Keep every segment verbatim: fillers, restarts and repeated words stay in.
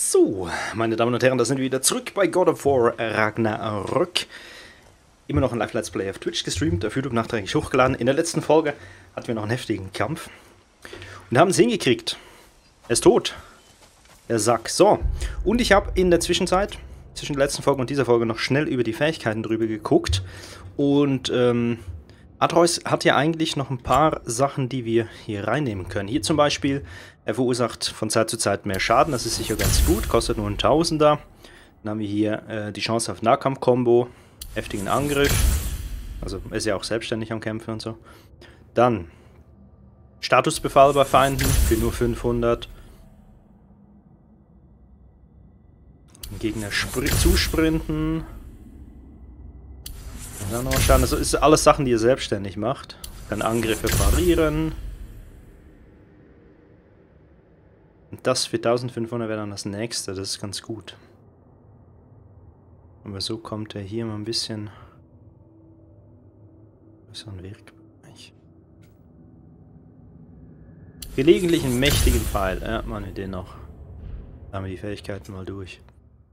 So, meine Damen und Herren, da sind wir wieder zurück bei God of War Ragnarök. Immer noch ein Live-Let's Play auf Twitch gestreamt, auf YouTube nachträglich hochgeladen. In der letzten Folge hatten wir noch einen heftigen Kampf. Und haben es hingekriegt. Er ist tot. Der Sack. So, und ich habe in der Zwischenzeit, zwischen der letzten Folge und dieser Folge, noch schnell über die Fähigkeiten drüber geguckt. Und, ähm... Atreus hat ja eigentlich noch ein paar Sachen, die wir hier reinnehmen können. Hier zum Beispiel, er verursacht von Zeit zu Zeit mehr Schaden, das ist sicher ganz gut, kostet nur ein Tausender. Dann haben wir hier äh, die Chance auf Nahkampf-Kombo, heftigen Angriff, also er ist ja auch selbstständig am Kämpfen und so. Dann Statusbefall bei Feinden für nur fünfhundert. Gegner zusprinten. Dann noch schauen, das ist alles Sachen, die ihr selbstständig macht. Kann Angriffe parieren. Und das für eintausendfünfhundert wäre dann das nächste, das ist ganz gut. Aber so kommt er hier mal ein bisschen... So ein Wirkbereich. Gelegentlich einen mächtigen Pfeil. Ja, meine Idee noch. Da haben wir die Fähigkeiten mal durch.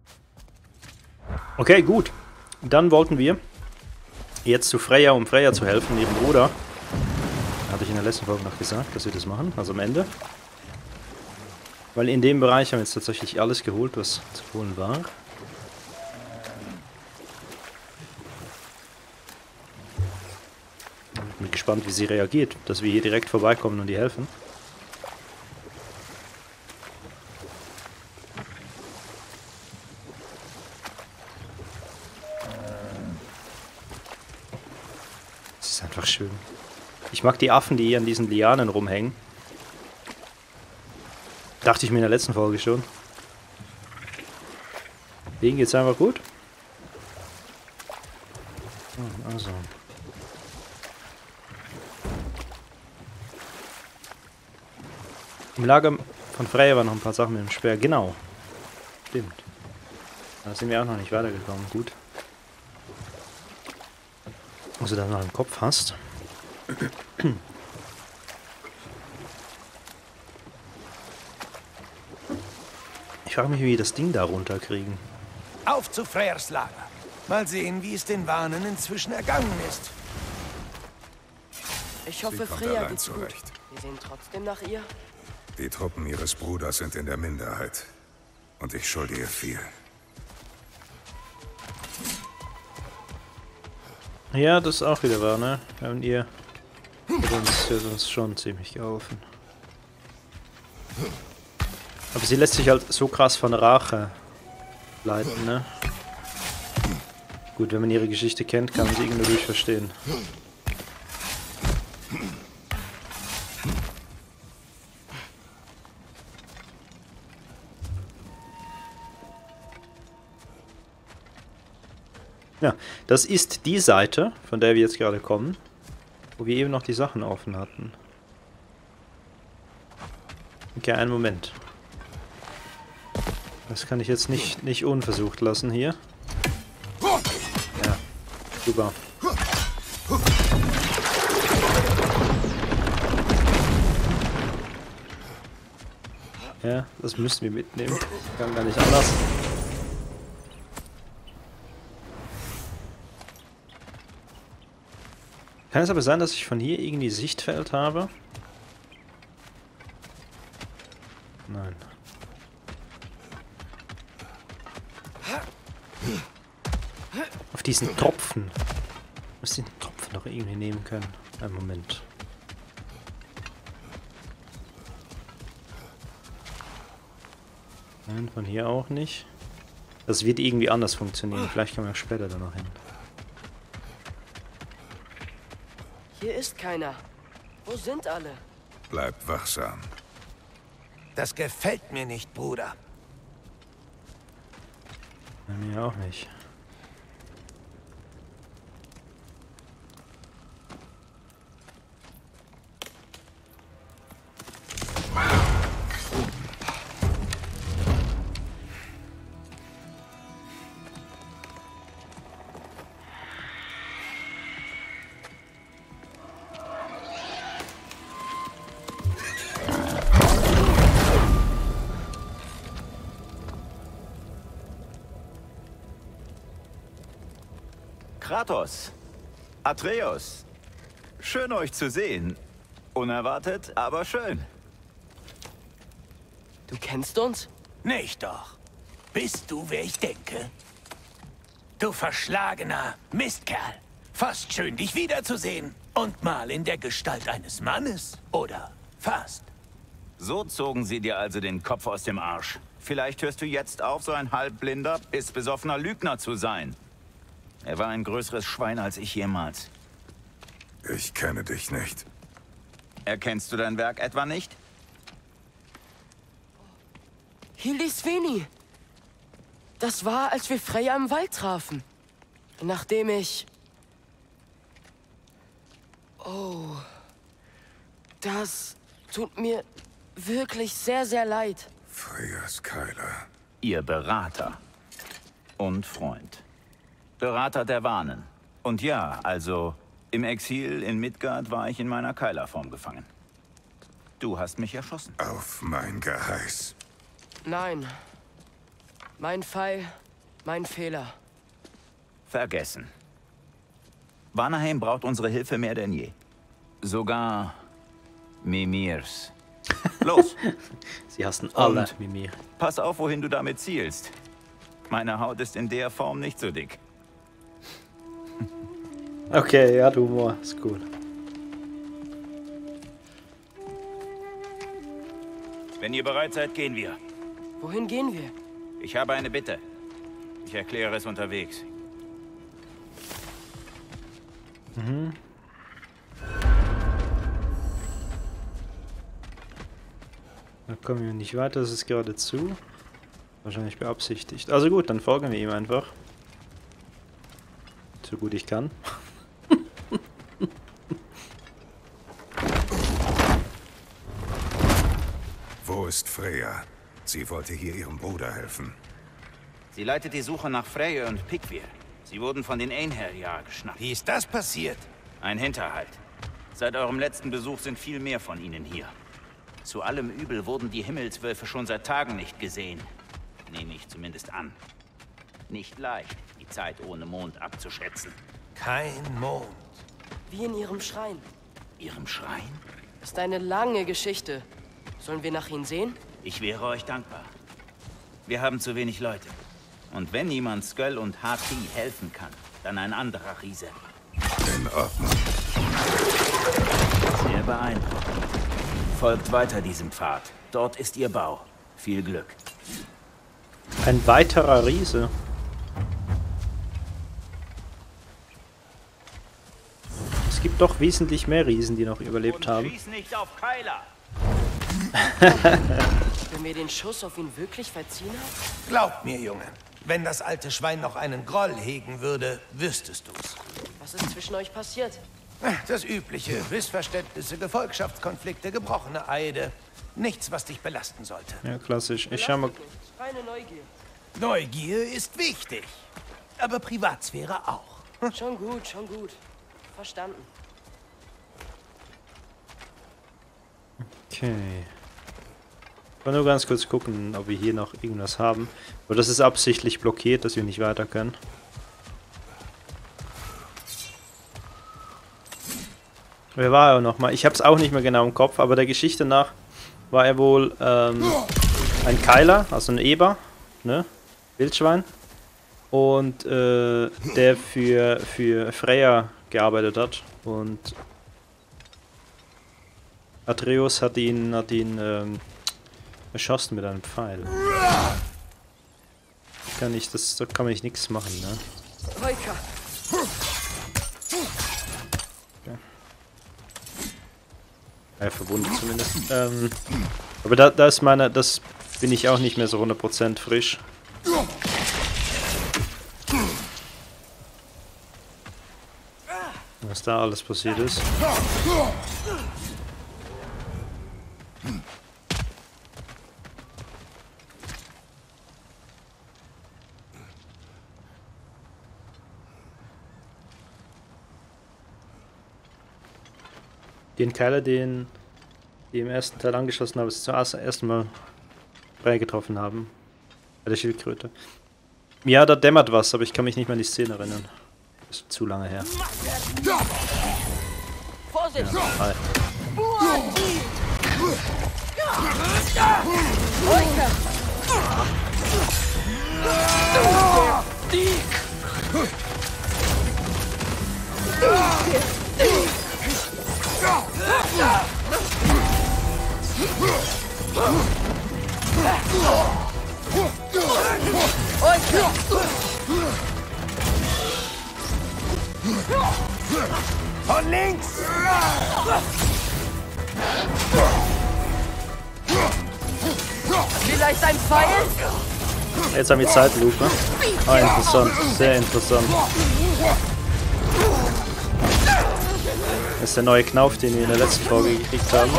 Okay, gut. Dann wollten wir jetzt zu Freya, um Freya zu helfen, ihrem Bruder. Hatte ich in der letzten Folge noch gesagt, dass wir das machen, also am Ende. Weil in dem Bereich haben wir jetzt tatsächlich alles geholt, was zu holen war. Ich bin gespannt, wie sie reagiert, dass wir hier direkt vorbeikommen und ihr helfen. Einfach schön. Ich mag die Affen, die hier an diesen Lianen rumhängen. Dachte ich mir in der letzten Folge schon. Denen geht's einfach gut. Also. Im Lager von Freya waren noch ein paar Sachen mit dem Speer. Genau. Stimmt. Da sind wir auch noch nicht weitergekommen. Gut. Also da noch im Kopf hast. Ich frage mich, wie wir das Ding da runterkriegen. Auf zu Freyrs Lager. Mal sehen, wie es den Wahnen inzwischen ergangen ist. Ich hoffe, Freya geht's gut. Wir sehen trotzdem nach ihr. Die Truppen ihres Bruders sind in der Minderheit. Und ich schulde ihr viel. Ja, das ist auch wieder wahr, ne? Und ihr hat uns, hat uns schon ziemlich geholfen. Aber sie lässt sich halt so krass von Rache leiten, ne? Gut, wenn man ihre Geschichte kennt, kann man sie irgendwie durch verstehen. Ja, das ist die Seite, von der wir jetzt gerade kommen, wo wir eben noch die Sachen offen hatten. Okay, einen Moment. Das kann ich jetzt nicht, nicht unversucht lassen hier. Ja, super. Ja, das müssen wir mitnehmen. Kann gar nicht anders. Kann es aber sein, dass ich von hier irgendwie Sichtfeld habe? Nein. Auf diesen Tropfen. Ich muss den Tropfen doch irgendwie nehmen können. Einen Moment. Nein, von hier auch nicht. Das wird irgendwie anders funktionieren. Vielleicht kommen wir auch später da noch hin. Hier ist keiner. Wo sind alle? Bleibt wachsam. Das gefällt mir nicht, Bruder. Mir auch nicht. Kratos. Atreus. Schön euch zu sehen. Unerwartet, aber schön. Du kennst uns? Nicht doch. Bist du, wer ich denke? Du verschlagener Mistkerl. Fast schön, dich wiederzusehen. Und mal in der Gestalt eines Mannes. Oder fast. So zogen sie dir also den Kopf aus dem Arsch. Vielleicht hörst du jetzt auf, so ein halbblinder, pissbesoffener Lügner zu sein. Er war ein größeres Schwein als ich jemals. Ich kenne dich nicht. Erkennst du dein Werk etwa nicht? Hildisvini. Das war, als wir Freya im Wald trafen. Nachdem ich... Oh... Das tut mir wirklich sehr, sehr leid. Freyas Keiler. Ihr Berater. Und Freund. Berater der Wanen. Und ja, also... Im Exil in Midgard war ich in meiner Keilerform gefangen. Du hast mich erschossen. Auf mein Geheiß. Nein. Mein Fall, mein Fehler. Vergessen. Vanaheim braucht unsere Hilfe mehr denn je. Sogar Mimirs. Los! Sie hassen alle Und Mimir. Pass auf, wohin du damit zielst. Meine Haut ist in der Form nicht so dick. Okay, ja, du Humor, ist cool. Wenn ihr bereit seid, gehen wir. Wohin gehen wir? Ich habe eine Bitte. Ich erkläre es unterwegs. Mhm. Da kommen wir nicht weiter, das ist geradezu. Wahrscheinlich beabsichtigt. Also gut, dann folgen wir ihm einfach. So gut ich kann. Wo ist Freya? Sie wollte hier ihrem Bruder helfen. Sie leitet die Suche nach Freyja und Pikvir. Sie wurden von den Einherjar geschnappt. Wie ist das passiert? Ein Hinterhalt. Seit eurem letzten Besuch sind viel mehr von ihnen hier. Zu allem Übel wurden die Himmelswölfe schon seit Tagen nicht gesehen. Nehme ich zumindest an. Nicht leicht, die Zeit ohne Mond abzuschätzen. Kein Mond. Wie in ihrem Schrein. Ihrem Schrein? Ist eine lange Geschichte. Sollen wir nach ihnen sehen? Ich wäre euch dankbar. Wir haben zu wenig Leute. Und wenn niemand Sköll und Hati helfen kann, dann ein anderer Riese. In Ordnung. Sehr beeindruckend. Folgt weiter diesem Pfad. Dort ist ihr Bau. Viel Glück. Ein weiterer Riese. Es gibt doch wesentlich mehr Riesen, die noch überlebt Und haben. schieß nicht auf Keiler! Wenn wir den Schuss auf ihn wirklich verziehen haben? Glaub mir, Junge. Wenn das alte Schwein noch einen Groll hegen würde, wüsstest du's. Was ist zwischen euch passiert? Das Übliche. Missverständnisse, Gefolgschaftskonflikte, gebrochene Eide. Nichts, was dich belasten sollte. Ja, klassisch. Ich schau mal. Belastet mich. Reine Neugier. Neugier ist wichtig. Aber Privatsphäre auch. Schon gut, schon gut. Verstanden. Okay. Ich will nur ganz kurz gucken, ob wir hier noch irgendwas haben. Aber das ist absichtlich blockiert, dass wir nicht weiter können. Wer war er noch mal? Ich habe es auch nicht mehr genau im Kopf, aber der Geschichte nach war er wohl ähm, ein Keiler, also ein Eber, ne? Wildschwein. Und äh, der für, für Freya gearbeitet hat. Und Atreus hat ihn, hat ihn ähm, erschossen mit einem Pfeil. Kann ich, das, da kann man nicht nichts machen, ne? Reika. Okay. Ja, verwundet zumindest. Ähm, aber da, da ist meine, das bin ich auch nicht mehr so hundert Prozent frisch. Was da alles passiert ist. Den Keiler, den die im ersten Teil angeschossen haben, ist zuerst erst Mal Freya getroffen haben. Bei der Schildkröte. Ja, da dämmert was, aber ich kann mich nicht mehr an die Szene erinnern. Ist zu lange her. Vorsicht! Ja, hi. Leute! Von links! Vielleicht ein Pfeil? Jetzt haben wir Zeitlupe. Ah, interessant. Sehr interessant. Das ist der neue Knauf, den wir in der letzten Folge gekriegt haben.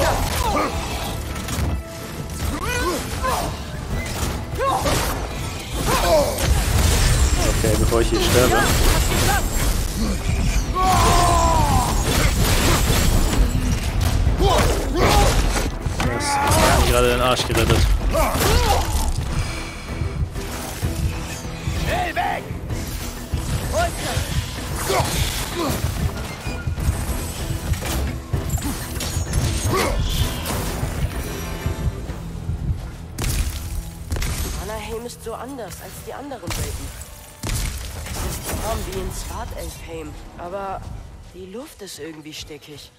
Okay, bevor ich hier sterbe. Das hat mir gerade den Arsch gerettet. Schnell weg! Vanaheim ist so anders als die anderen Welten. Es ist warm wie in Svartalfheim, aber die Luft ist irgendwie stickig.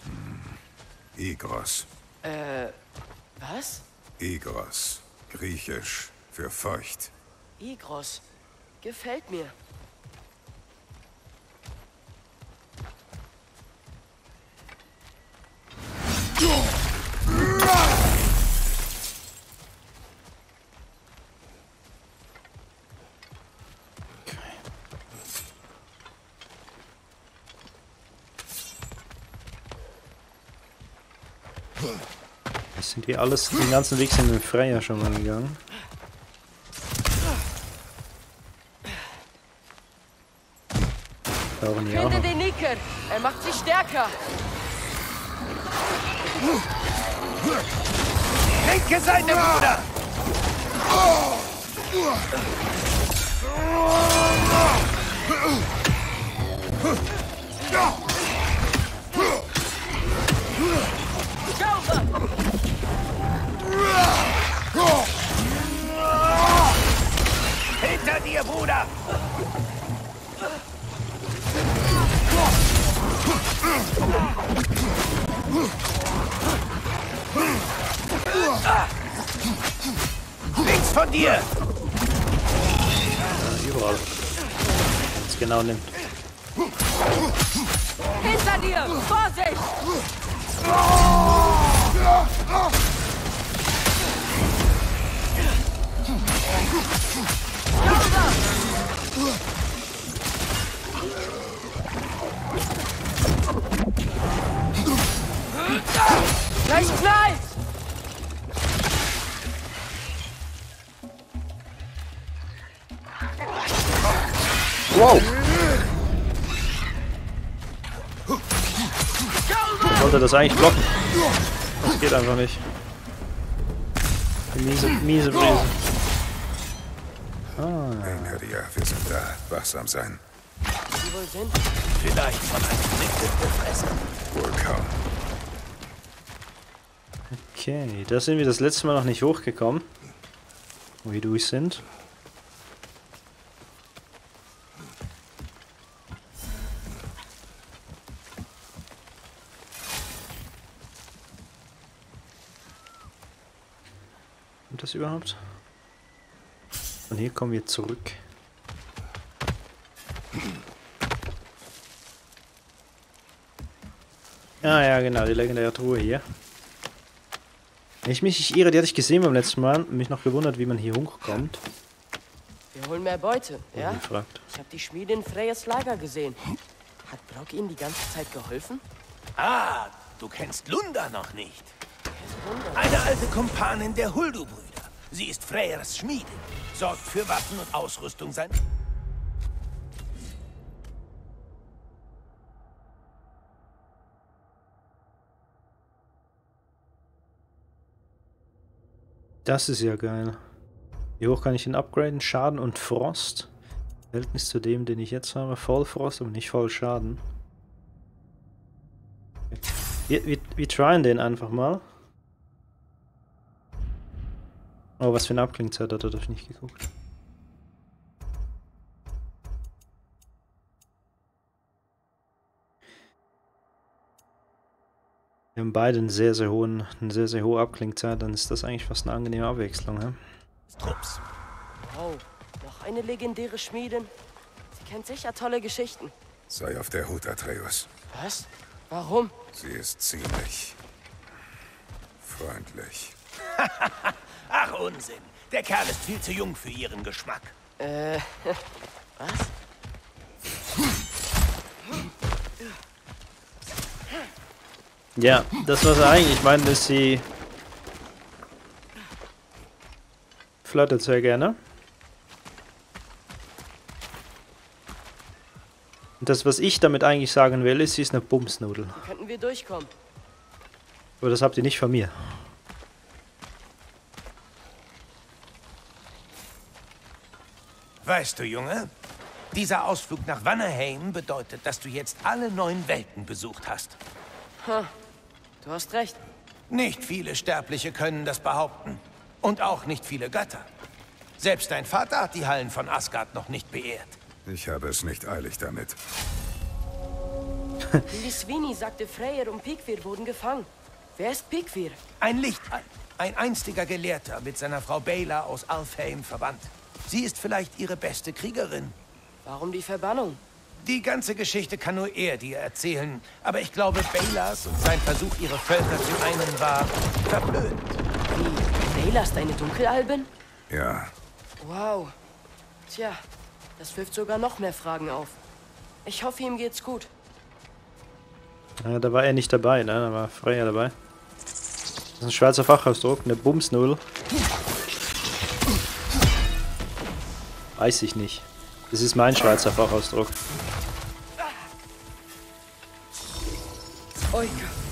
Igros. Äh, was? Igros. Griechisch für feucht. Igros. Gefällt mir. Das sind wir alles, den ganzen Weg sind wir Freier schon mal gegangen. Brauchen die auch Finde noch. den Nicker. Er macht sich stärker. Linke Seite, Bruder! Hinter dir, Bruder! Links von dir! Ja, überall. Wenn's genau nimmt. Hinter dir! Vorsicht! Gleich knallt! Wow! Ich wollte das eigentlich blocken. Das geht einfach nicht. Die miese, miese Brise. Ah. Hey, Nadia, wir sind da. Wachsam sein. Die wohl sind? Vielleicht von einem Blick gefressen. Wohl kaum. Okay, da sind wir das letzte Mal noch nicht hochgekommen. Wo wir durch sind. Und das überhaupt? Und hier kommen wir zurück. Ah ja, genau, die legendäre Truhe hier. Wenn ich mich nicht irre, die hatte ich gesehen beim letzten Mal und mich noch gewundert, wie man hier hochkommt. Wir holen mehr Beute, ja? Gefragt. Ich habe die Schmiede in Freyas Lager gesehen. Hat Brock ihnen die ganze Zeit geholfen? Ah, du kennst Lunda noch nicht. Eine alte Kumpanin der Huldu-Brüder. Sie ist Freyers Schmiedin. Sorgt für Waffen und Ausrüstung sein... Das ist ja geil. Wie hoch kann ich ihn upgraden? Schaden und Frost. Verhältnis zu dem, den ich jetzt habe. Voll Frost, aber nicht voll Schaden. Wir, wir, wir tryen den einfach mal. Oh, was für eine Abklingzeit hat er, hab ich nicht geguckt. Wir haben beide einen sehr, sehr hohen, eine sehr, sehr hohe Abklingzeit, dann ist das eigentlich fast eine angenehme Abwechslung, ja? Trupps. Wow, noch eine legendäre Schmiedin. Sie kennt sicher tolle Geschichten. Sei auf der Hut, Atreus. Was? Warum? Sie ist ziemlich freundlich. Ach, Unsinn. Der Kerl ist viel zu jung für ihren Geschmack. Äh, was? Ja, das was er eigentlich meint, ist, sie flirtet sehr gerne. Und das, was ich damit eigentlich sagen will, ist, sie ist eine Bumsnudel. Wie könnten wir durchkommen? Aber das habt ihr nicht von mir. Weißt du, Junge, dieser Ausflug nach Vanaheim bedeutet, dass du jetzt alle neun Welten besucht hast. Ha, du hast recht. Nicht viele Sterbliche können das behaupten. Und auch nicht viele Götter. Selbst dein Vater hat die Hallen von Asgard noch nicht beehrt. Ich habe es nicht eilig damit. Die Swini sagte, Freyr und Pikvir wurden gefangen. Wer ist Pikvir? Ein Licht, ein einstiger Gelehrter mit seiner Frau Bela aus Alfheim verwandt. Sie ist vielleicht ihre beste Kriegerin. Warum die Verbannung? Die ganze Geschichte kann nur er dir erzählen. Aber ich glaube, Belas und sein Versuch, ihre Völker zu einen, war verblödet. Wie? Bela ist eine Dunkelalbin? Ja, Wow. Tja, das wirft sogar noch mehr Fragen auf. Ich hoffe, ihm geht's gut. Ja, da war er nicht dabei, ne? Da war Freya dabei. Das ist ein Schweizer Fachausdruck, eine Bumsnudel. Weiß ich nicht. Das ist mein Schweizer Fachausdruck. Oika.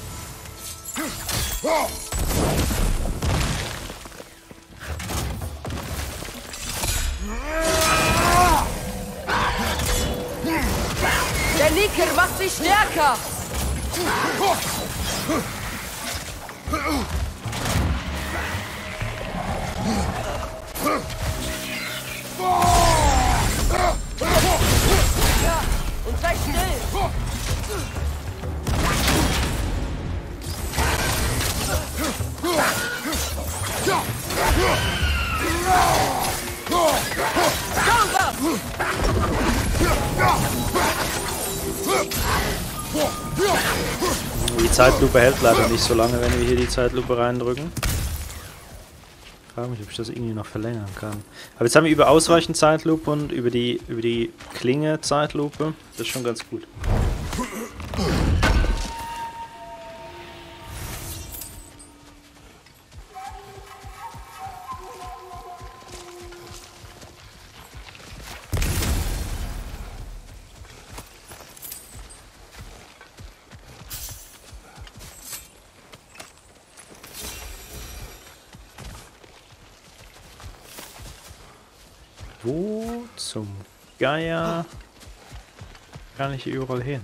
Der Nicker macht sich stärker! Ja, und sei still! Die Zeitlupe hält leider nicht so lange, wenn wir hier die Zeitlupe reindrücken. Ich frage mich, ob ich das irgendwie noch verlängern kann. Aber jetzt haben wir über ausreichend Zeitlupe und über die, über die Klinge Zeitlupe. Das ist schon ganz gut. Wo zum Geier kann ich hier überall hin?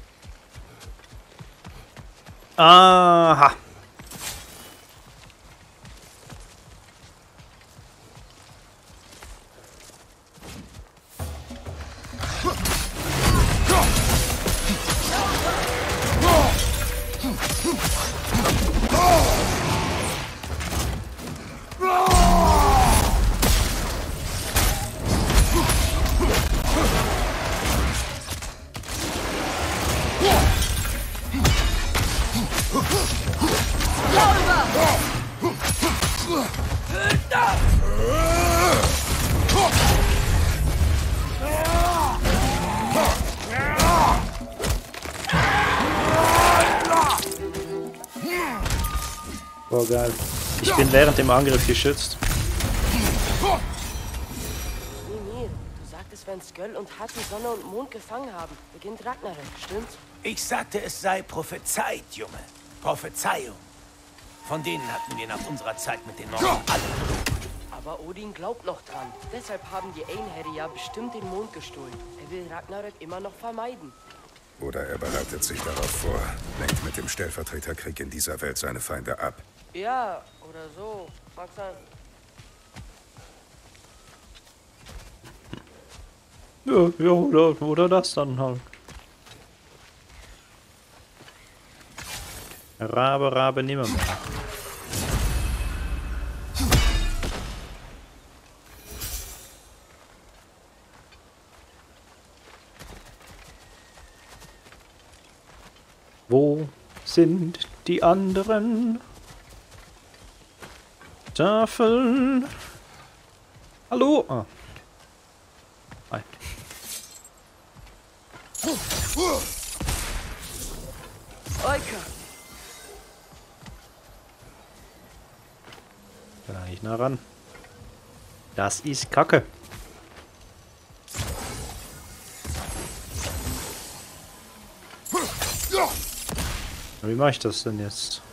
Aha! Oh geil. Ich bin während dem Angriff geschützt. Mimir, du sagtest, wenn Sköll und Hati Sonne und Mond gefangen haben, beginnt Ragnarök, stimmt's? Ich sagte, es sei prophezeit, Junge. Prophezeiung. Von denen hatten wir nach unserer Zeit mit den Norden alle. Aber Odin glaubt noch dran. Deshalb haben die Einherjar ja bestimmt den Mond gestohlen. Er will Ragnarök immer noch vermeiden. Oder er bereitet sich darauf vor, lenkt mit dem Stellvertreterkrieg in dieser Welt seine Feinde ab. Ja, oder so. Mag sein. Ja, ja, oder, oder das dann halt. Rabe, Rabe, nimmermehr. Wo sind die anderen Tafeln? Hallo? Ah. Hi. Eike! Da nicht nah ran. Das ist Kacke. Wie mache ich das denn jetzt?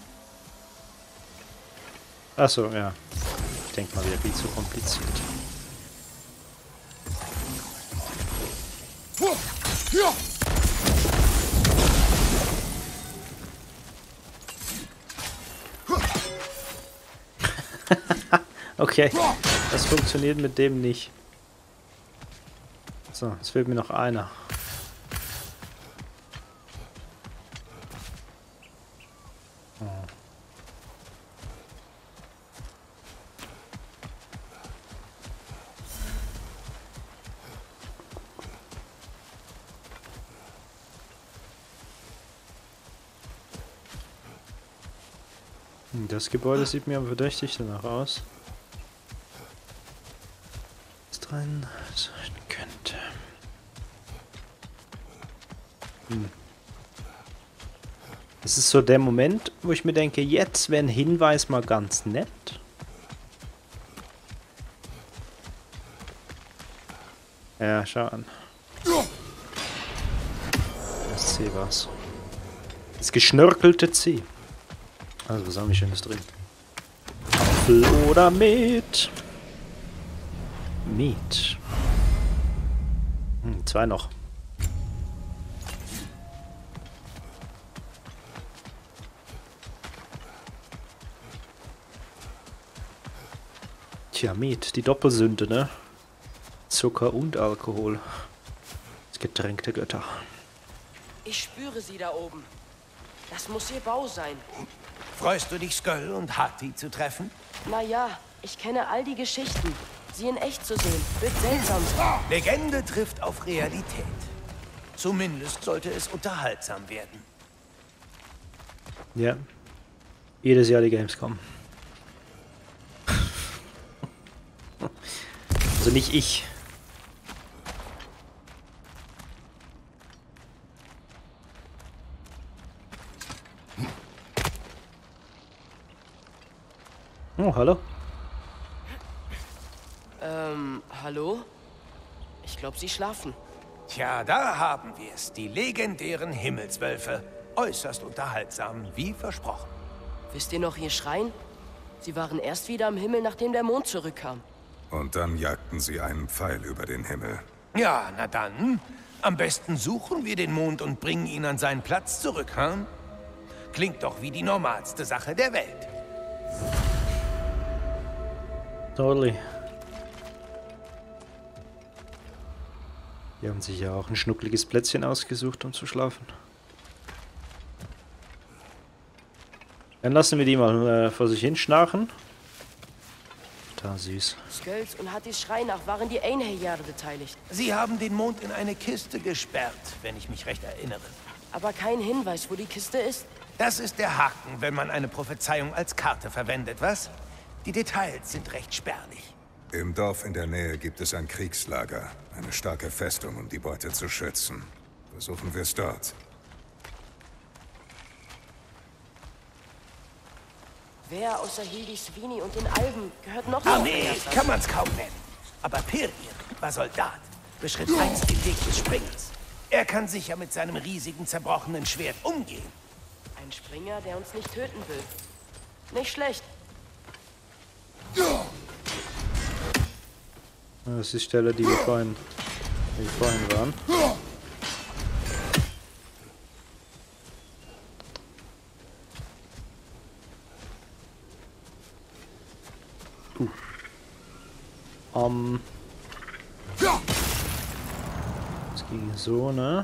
Achso, ja. Ich denke mal wieder viel zu kompliziert. Okay, das funktioniert mit dem nicht. So, jetzt fehlt mir noch einer. Das Gebäude sieht mir verdächtig danach aus. Was drin sein könnte. Hm. Das ist so der Moment, wo ich mir denke, jetzt wäre ein Hinweis mal ganz nett. Ja, schau an. Das C war's. Das geschnörkelte C. Also, was haben wir Schönes drin? Apfel oder Met? Met. Hm, zwei noch. Tja, Met, die Doppelsünde, ne? Zucker und Alkohol. Das Getränk der Götter. Ich spüre sie da oben. Das muss ihr Bau sein. Freust du dich, Sköll und Hati zu treffen? Naja, ich kenne all die Geschichten. Sie in echt zu sehen, wird seltsam sein. Legende trifft auf Realität. Zumindest sollte es unterhaltsam werden. Ja. Jedes Jahr die Gamescom. Also nicht ich. Oh, hallo. Ähm, hallo? Ich glaube, sie schlafen. Tja, da haben wir es. Die legendären Himmelswölfe. Äußerst unterhaltsam, wie versprochen. Wisst ihr noch ihr Schreien? Sie waren erst wieder am Himmel, nachdem der Mond zurückkam. Und dann jagten sie einen Pfeil über den Himmel. Ja, na dann. Am besten suchen wir den Mond und bringen ihn an seinen Platz zurück, hm? Klingt doch wie die normalste Sache der Welt. Totally. Die haben sich ja auch ein schnuckliges Plätzchen ausgesucht, um zu schlafen. Dann lassen wir die mal äh, vor sich hin schnarchen. Da süß. Skölds und Hattis Schrei nach waren die Einherjar beteiligt. Sie haben den Mond in eine Kiste gesperrt, wenn ich mich recht erinnere. Aber kein Hinweis, wo die Kiste ist. Das ist der Haken, wenn man eine Prophezeiung als Karte verwendet, was? Die Details sind recht spärlich. Im Dorf in der Nähe gibt es ein Kriegslager. Eine starke Festung, um die Beute zu schützen. Versuchen wir es dort. Wer außer Hildi Svini und den Alben gehört noch Armee zu kann man's kaum nennen. Aber Pirgir war Soldat, beschritt einst den Weg des Springens. Er kann sicher mit seinem riesigen, zerbrochenen Schwert umgehen. Ein Springer, der uns nicht töten will. Nicht schlecht. Das ist die Stelle, die wir vorhin, die wir vorhin waren. Uh. Um. Das ging so, ne?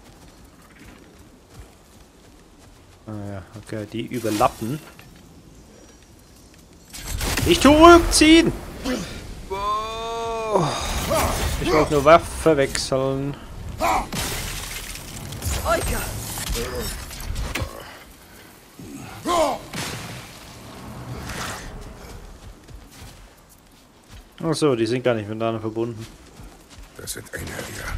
Ah ja, okay, die überlappen. Nicht zurückziehen! Oh. Ich wollte nur Waffe wechseln. Ach so, die sind gar nicht miteinander verbunden. Das sind Einherjer.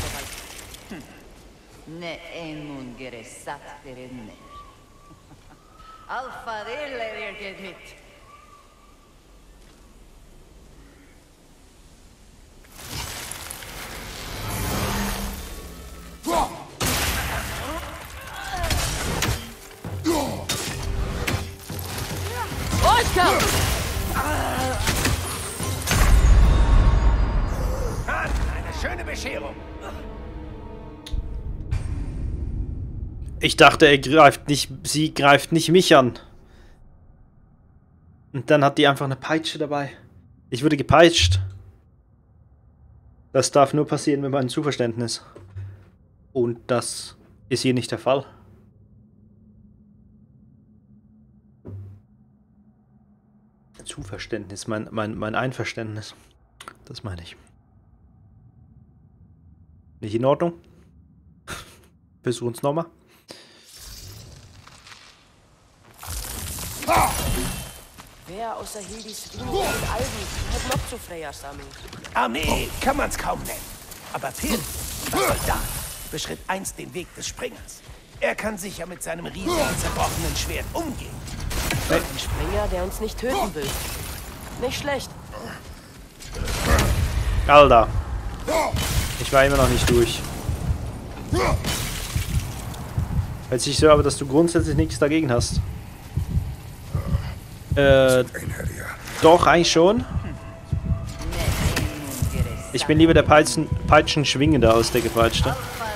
Ne emun geresat derinne. Alpha Dille geht mit. Eine schöne Bescherung. Ich dachte, er greift nicht, sie greift nicht mich an. Und dann hat die einfach eine Peitsche dabei. Ich wurde gepeitscht. Das darf nur passieren mit meinem Zuverständnis. Und das ist hier nicht der Fall. Zuverständnis, mein, mein, mein Einverständnis. Das meine ich. Nicht in Ordnung? Versuchen es nochmal. Wer außer Hildis Ringe und Alben hat noch zu Freyas Armee? Armee kann man's kaum nennen. Aber Pil, der Soldat, beschritt einst den Weg des Springers. Er kann sicher mit seinem riesigen, zerbrochenen Schwert umgehen. Ein Springer, der uns nicht töten will. Nicht schlecht. Alter. Ich war immer noch nicht durch. Hört sich so, aber dass du grundsätzlich nichts dagegen hast. Äh, doch, eigentlich schon. Ich bin lieber der Peitschen, Peitschenschwingende aus der Gepeitschte.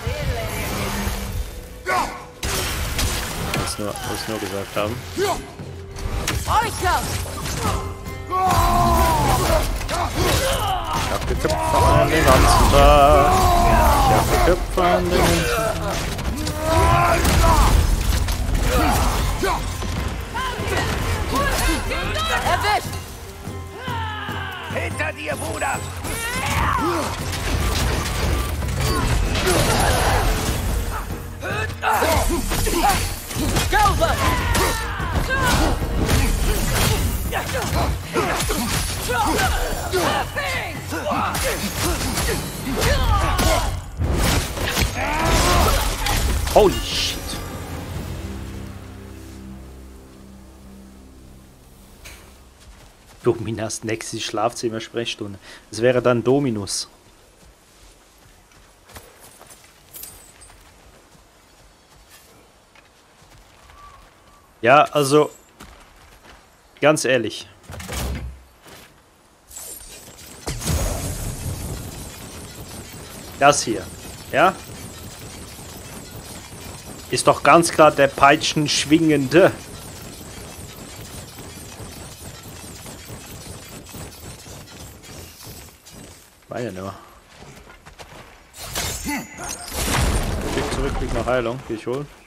Was nur, was nur gesagt haben. Ich hab geköpft an den ganzen Tag. Ich hab geköpft an den ganzen Tag. Erwischt! Hinter dir, Bruder! Galva! Holy shit. Dominas nächste Schlafzimmer-Sprechstunde. Es wäre dann Dominus. Ja, also ganz ehrlich. Das hier, ja, ist doch ganz klar der Peitschenschwingende. Meine nur. Klick zurück, klick nach Heilung, geh ich holen.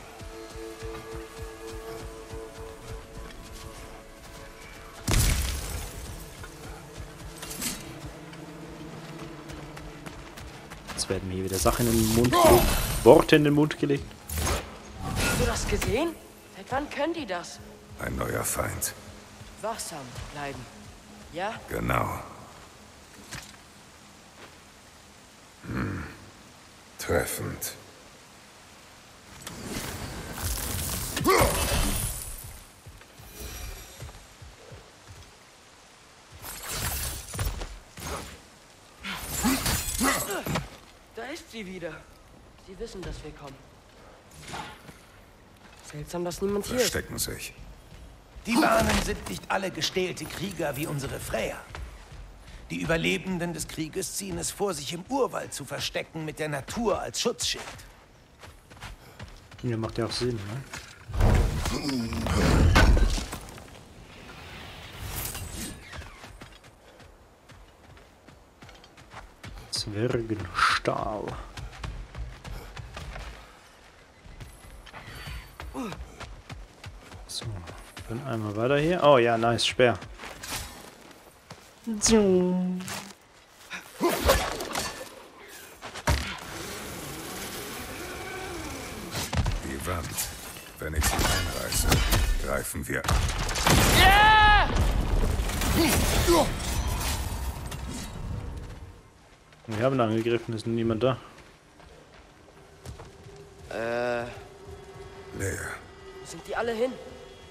Jetzt werden mir hier wieder Sachen in den Mund gelegt, Worte in den Mund gelegt. Hast du das gesehen? Seit wann können die das? Ein neuer Feind. Wachsam bleiben. Ja? Genau. Hm. Treffend. Da ist sie wieder. Sie wissen, dass wir kommen. Seltsam, dass niemand hier ist. Verstecken sich. Die Bahnen sind nicht alle gestählte Krieger wie unsere Freya. Die Überlebenden des Krieges ziehen es vor, sich im Urwald zu verstecken mit der Natur als Schutzschild. Ja, macht ja auch Sinn, ne? Zwergenstahl. So, dann einmal weiter hier. Oh ja, nice, Speer. So. Die Wand. Wenn ich sie einreiße, greifen wir. Ja! Wir haben angegriffen, ist niemand da. Äh, Leer. wo sind die alle hin?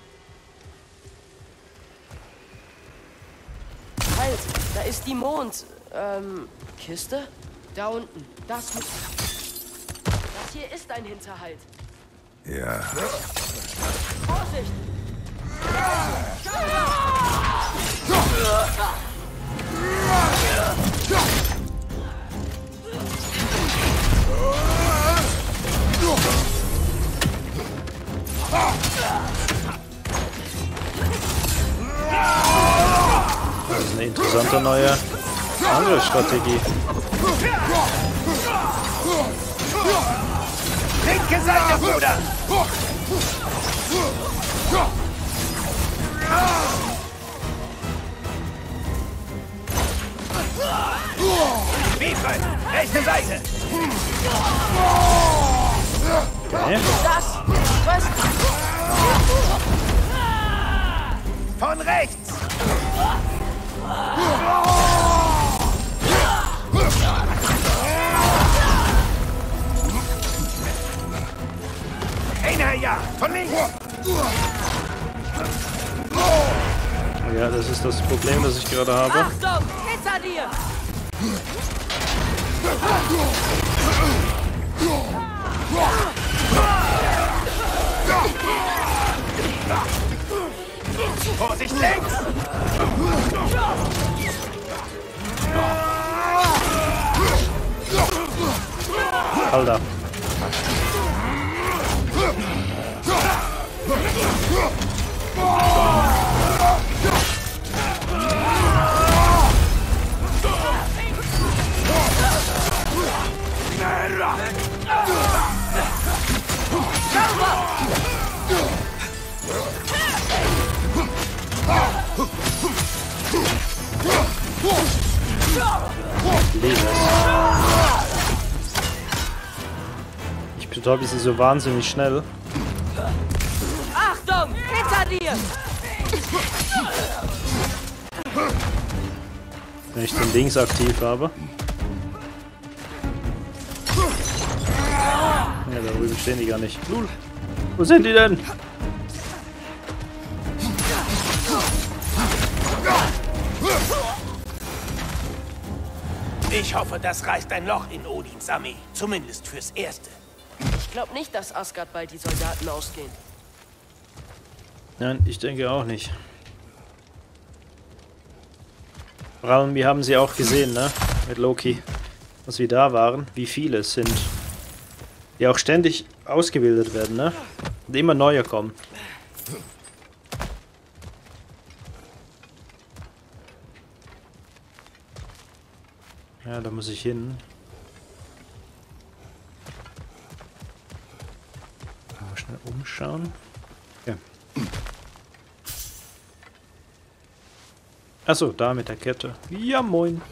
Halt, da ist die Mond. Ähm, Kiste? Da unten. Das muss. Das hier ist ein Hinterhalt. Ja. Vorsicht! Das ist eine interessante neue Angriffsstrategie. Linke Seite, Bruder! Biefen! Rechte Seite! Okay. Das! Was? Von rechts! Einer ja! Von links! Ja, das ist das Problem, das ich gerade habe. Achtung! Hinter dir! Vorsicht links! Alter. Ich betäube sie so wahnsinnig schnell. Achtung! Hinter dir! Wenn ich den Dings aktiv habe. Ja, da drüben stehen die gar nicht. Lul. Wo sind die denn? Ich hoffe, das reißt ein Loch in Odins Armee. Zumindest fürs Erste. Ich glaube nicht, dass Asgard bald die Soldaten ausgehen. Nein, ich denke auch nicht. Vor allem, wir haben sie auch gesehen, ne? Mit Loki. Dass wir da waren, wie viele es sind. Die auch ständig ausgebildet werden, ne? Und immer neue kommen. Ja, da muss ich hin. Mal schnell umschauen. Ja. Achso, da mit der Kette. Ja, moin.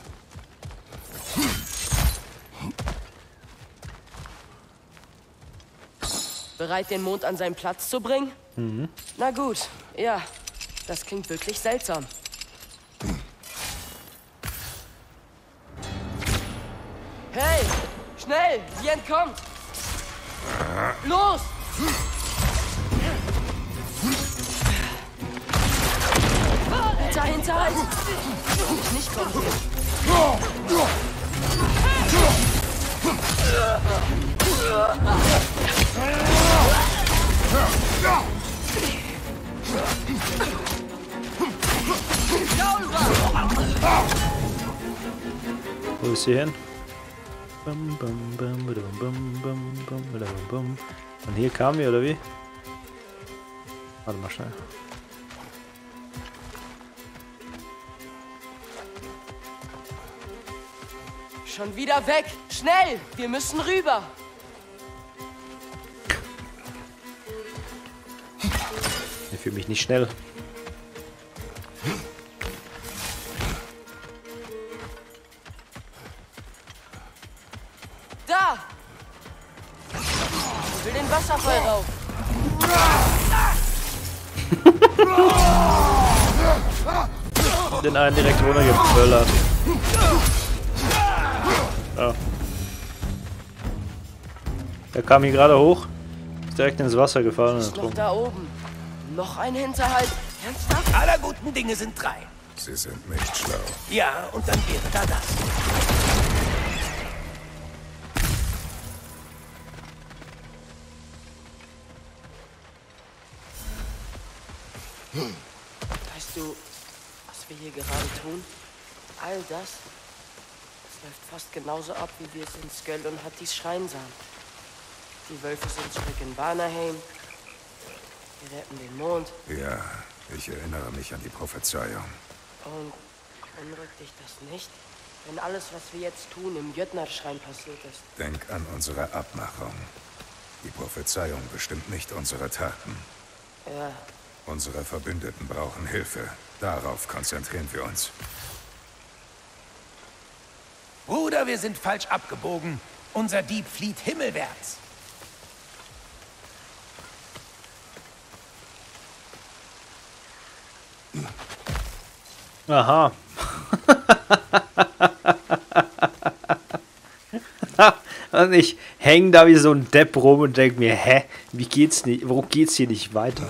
Bereit, den Mond an seinen Platz zu bringen? Mhm. Na gut, ja. Das klingt wirklich seltsam. Hey, schnell, sie entkommt! Los! Hinter, Hinterhalt! Nicht kommen sehen. Wo ist sie hin? Bum, bum, bum, bum, bum, bum, bum, bum. Und hier kamen wir, oder wie? Warte mal schnell. Schon wieder weg! Schnell! Wir müssen rüber! Ich fühle mich nicht schnell. Da! Ich will den Wasserfall rauf. Den einen direkt runtergeböllert. Oh. Der kam hier gerade hoch, ist direkt ins Wasser gefallen und Ist noch ertrunken. da oben. Noch ein Hinterhalt. Ernsthaft? Aller guten Dinge sind drei. Sie sind nicht schlau. Ja, und dann wäre da das. Weißt du, was wir hier gerade tun? All das, das läuft fast genauso ab, wie wir es in Sköll und Hattis Schrein sahen. Die Wölfe sind zurück in Vanaheim. Wir retten den Mond. Ja, ich erinnere mich an die Prophezeiung. Und beunruhigt dich das nicht, wenn alles, was wir jetzt tun, im Jötnar-Schrein passiert ist? Denk an unsere Abmachung. Die Prophezeiung bestimmt nicht unsere Taten. Ja, Unsere Verbündeten brauchen Hilfe. Darauf konzentrieren wir uns. Bruder, wir sind falsch abgebogen. Unser Dieb flieht himmelwärts. Aha. Und ich häng da wie so ein Depp rum und denk mir, hä, wie geht's nicht, warum geht's hier nicht weiter?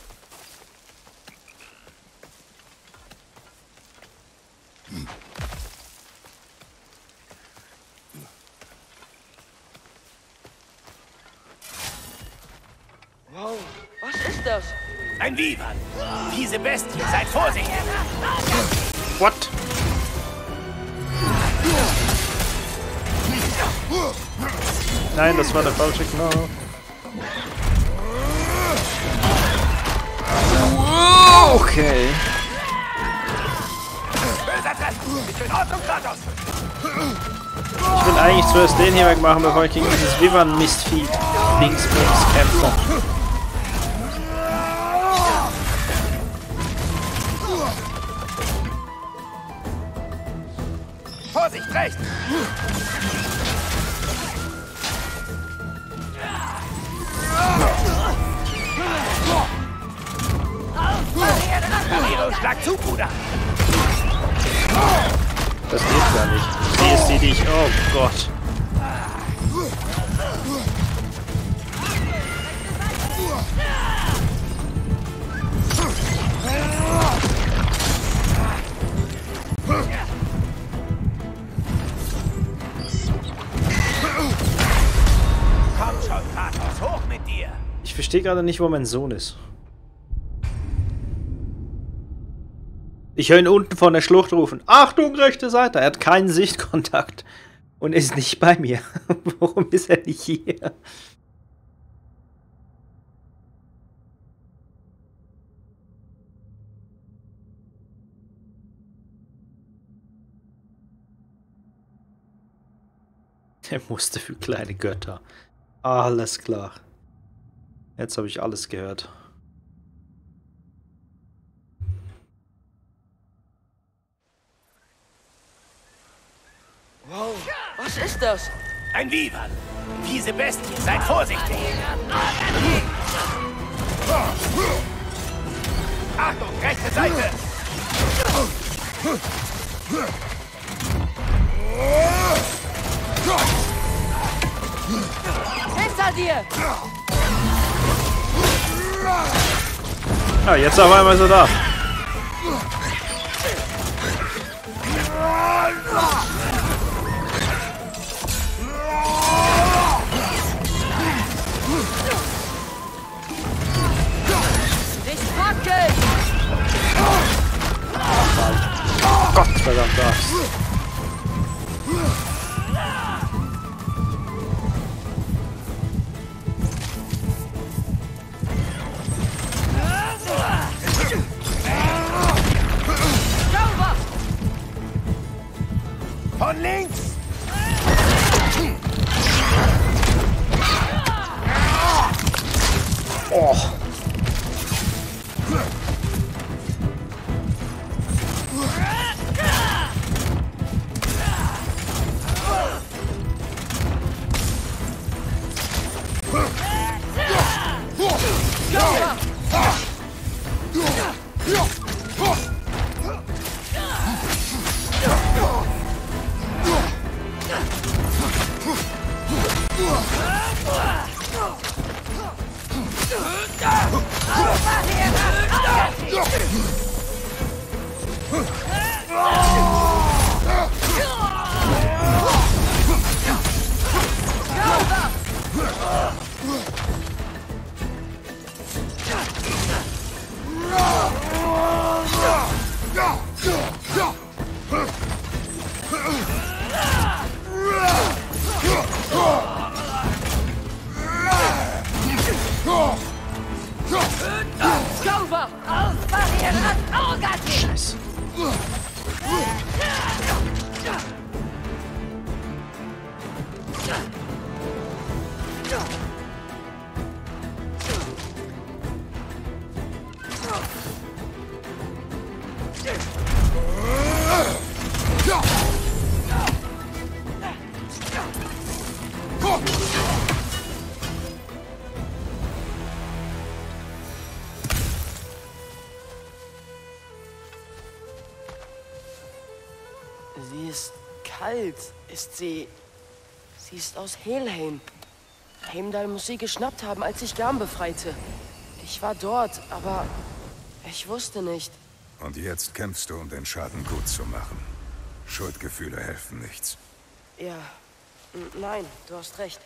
wow, was ist das? Ein Vivan. Diese Bestie, seid vorsichtig. What? Nein, das war der falsche Knopf. Okay. Ich bin Ordnung, Kratos. Ich will eigentlich zuerst den hier wegmachen, bevor ich gegen dieses Vivan-Mistvieh linksbums kämpfe. Vorsicht, rechts. Camilo, schlag zu, Bruder. Das geht gar nicht. Siehst du dich? Oh Gott. Komm schon, Kratos, hoch mit dir. Ich verstehe gerade nicht, wo mein Sohn ist. Ich höre ihn unten von der Schlucht rufen. Achtung, rechte Seite. Er hat keinen Sichtkontakt. Und ist nicht bei mir. Warum ist er nicht hier? Der musste für kleine Götter. Alles klar. Jetzt habe ich alles gehört. Wow, was ist das? Ein Vivan. Diese Bestie, seid vorsichtig. Achtung, rechte Seite. Hinter dir! Ah, jetzt auf einmal ist er da. Dich packen! Gott verdammt, da. Von links! Oh. Scheiße. Sie ist kalt, ist sie. Sie ist aus Helheim. Heimdall muss sie geschnappt haben, als ich Garm befreite. Ich war dort, aber ich wusste nicht. Und jetzt kämpfst du, um den Schaden gut zu machen. Schuldgefühle helfen nichts. Ja, n- nein, du hast recht.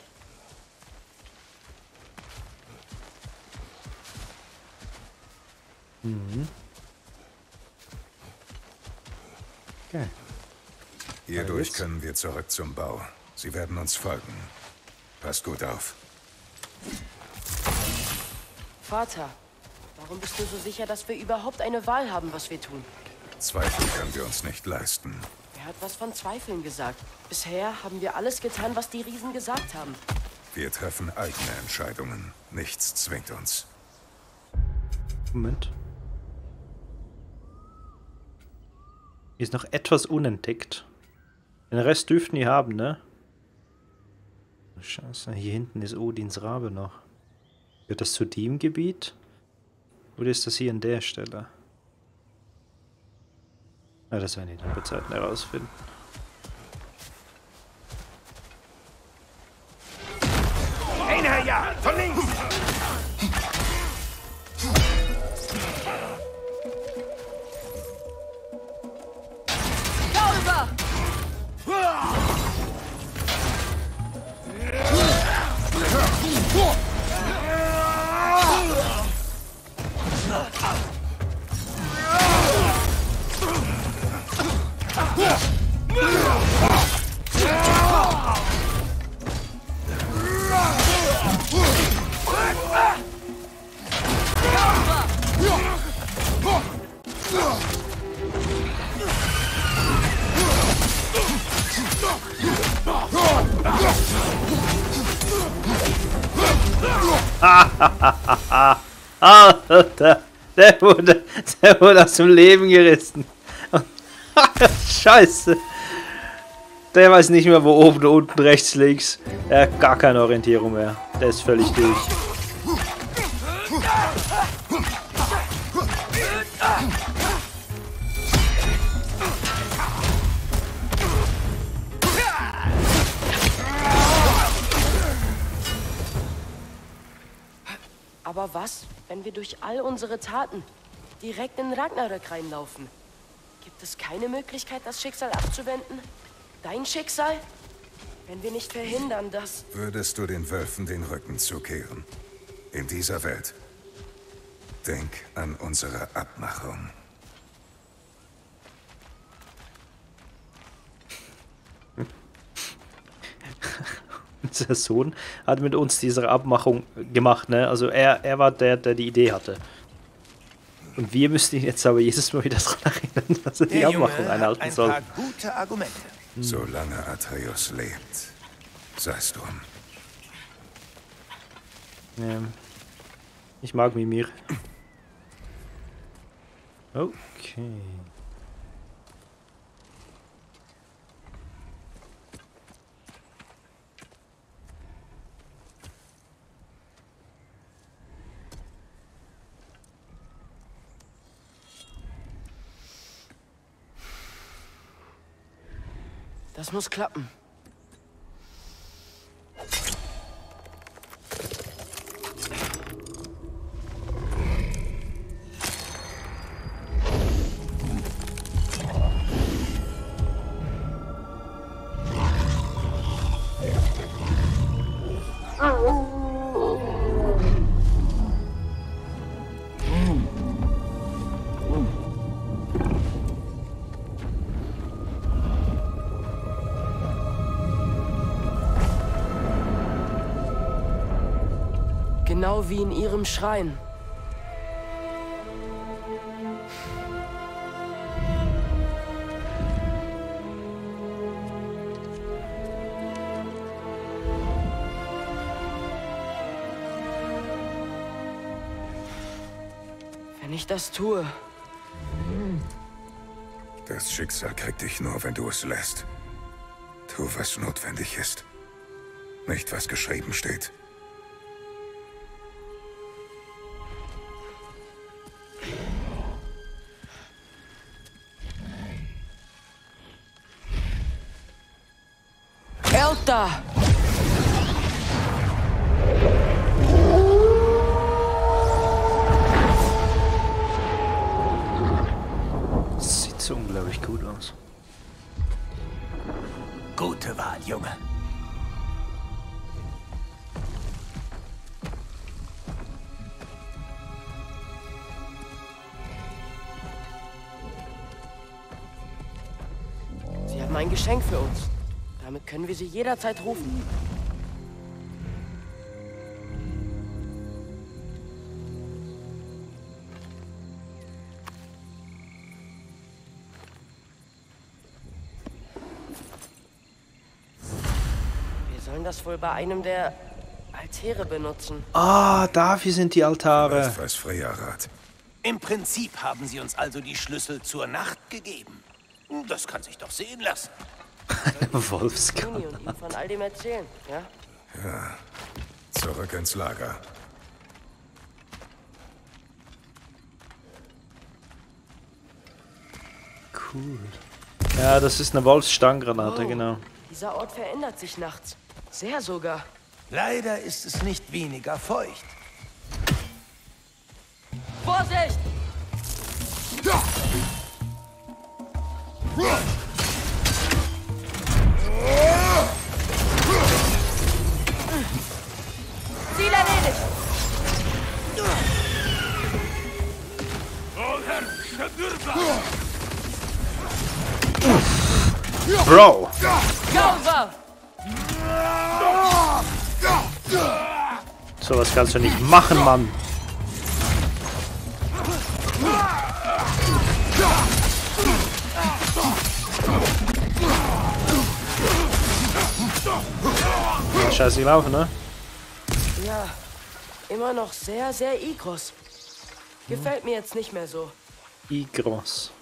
Mhm. Okay. Hierdurch jetzt? können wir zurück zum Bau. Sie werden uns folgen. Passt gut auf. Vater, warum bist du so sicher, dass wir überhaupt eine Wahl haben, was wir tun? Zweifel können wir uns nicht leisten. Er hat was von Zweifeln gesagt. Bisher haben wir alles getan, was die Riesen gesagt haben. Wir treffen eigene Entscheidungen. Nichts zwingt uns. Moment. Hier ist noch etwas unentdeckt. Den Rest dürften die haben, ne? Scheiße, hier hinten ist Odins Rabe noch. Gehört das zu dem Gebiet? Oder ist das hier an der Stelle? Ja, das werden die dann bei Zeiten herausfinden. Einherjar, von links! Ah, der, der, wurde, der wurde aus dem Leben gerissen. Scheiße. Der weiß nicht mehr, wo oben, unten, rechts, links. Er hat gar keine Orientierung mehr. Der ist völlig durch. Aber was, wenn wir durch all unsere Taten direkt in Ragnarök reinlaufen? Gibt es keine Möglichkeit, das Schicksal abzuwenden? Dein Schicksal? Wenn wir nicht verhindern, dass... Würdest du den Wölfen den Rücken zukehren? In dieser Welt? Denk an unsere Abmachung. unser Sohn hat mit uns diese Abmachung gemacht, ne? Also er, er war der, der die Idee hatte. Und wir müssen ihn jetzt aber jedes Mal wieder daran erinnern, dass er die Der Abmachung Junge einhalten hat ein soll. paar gute Argumente. Solange Atreus lebt, sei's drum. Ja. Ich mag Mimir. Okay. Das muss klappen. Genau wie in ihrem Schrein. Wenn ich das tue, Das Schicksal kriegt dich nur, wenn du es lässt. Tu, was notwendig ist. Nicht, was geschrieben steht. Elta! Sieht so unglaublich gut aus. Gute Wahl, Junge. Sie haben ein Geschenk für uns. Damit können wir sie jederzeit rufen. Wir sollen das wohl bei einem der Altäre benutzen. Ah, dafür sind die Altare. Weißt, was Freya rat. Im Prinzip haben sie uns also die Schlüssel zur Nacht gegeben. Das kann sich doch sehen lassen. Wolfskopf. Juni und ihm von all dem erzählen, ja? Ja. Zurück ins Lager. Cool. Ja, das ist eine Wolfsstanggranate, Oh. genau. Dieser Ort verändert sich nachts. Sehr sogar. Leider ist es nicht weniger feucht. Vorsicht! Ziel erledigt! Bro! Gauser! So was kannst du nicht machen, Mann. Scheiße gelaufen, ne? Ja, immer noch sehr, sehr Igros. Gefällt mir jetzt nicht mehr so. Igros.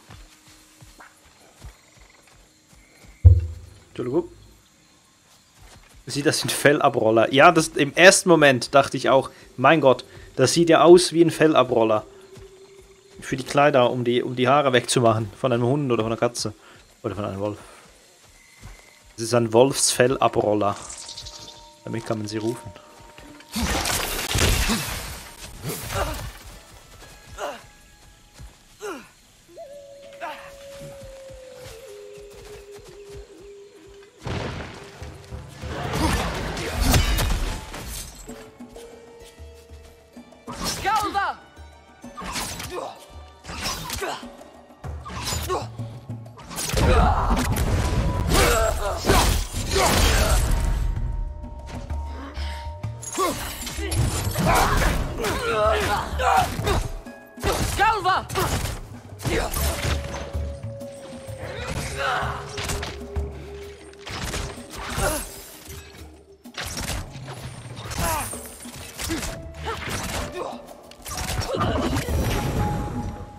Entschuldigung. Sieht das wie ein Fellabroller? Ja, das, im ersten Moment dachte ich auch, mein Gott, das sieht ja aus wie ein Fellabroller. Für die Kleider, um die, um die Haare wegzumachen. Von einem Hund oder von einer Katze. Oder von einem Wolf. Das ist ein Wolfsfellabroller. Damit kann man sie rufen. Gauser!